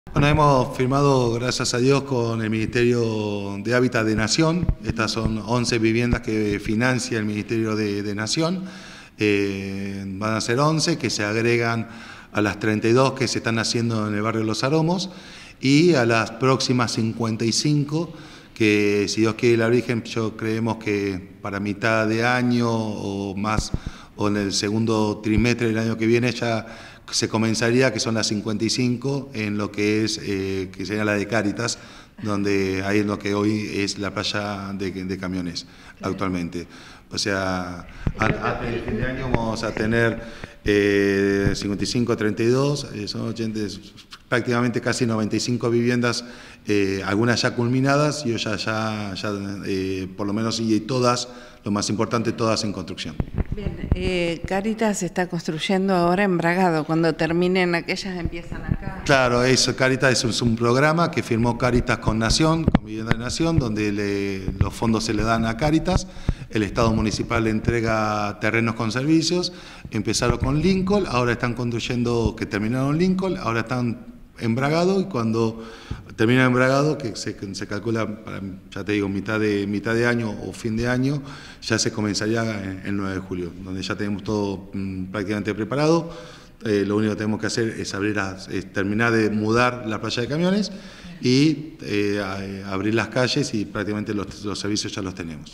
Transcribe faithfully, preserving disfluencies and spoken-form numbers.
Bueno, hemos firmado, gracias a Dios, con el Ministerio de Hábitat de Nación. Estas son once viviendas que financia el Ministerio de, de Nación. Eh, van a ser once que se agregan a las treinta y dos que se están haciendo en el barrio Los Aromos y a las próximas cincuenta y cinco que, si Dios quiere y la Virgen, yo creemos que para mitad de año o más, o en el segundo trimestre del año que viene ya se comenzaría, que son las cincuenta y cinco, en lo que es, eh, que sería la de Cáritas, donde ahí es lo que hoy es la playa de, de camiones actualmente. O sea, antes del fin de año vamos a tener eh, cincuenta y cinco, treinta y dos, eh, son ochenta, prácticamente casi noventa y cinco viviendas, eh, algunas ya culminadas y ya, ya, ya eh, por lo menos, y todas, lo más importante, todas en construcción. Bien, eh, Cáritas se está construyendo ahora en Bragado, cuando terminen aquellas empiezan acá. Claro, eso, Cáritas es un, es un programa que firmó Cáritas con Nación, con Vivienda de Nación, donde le, los fondos se le dan a Cáritas, el Estado municipal le entrega terrenos con servicios, empezaron con Lincoln, ahora están construyendo, que terminaron Lincoln, ahora están en Bragado, y cuando termina en Bragado, que se, se calcula para, ya te digo, mitad de, mitad de año o fin de año, ya se comenzaría el nueve de julio, donde ya tenemos todo mmm, prácticamente preparado. Eh, lo único que tenemos que hacer es, abrir las, es terminar de mudar la playa de camiones y eh, a, a abrir las calles, y prácticamente los, los servicios ya los tenemos.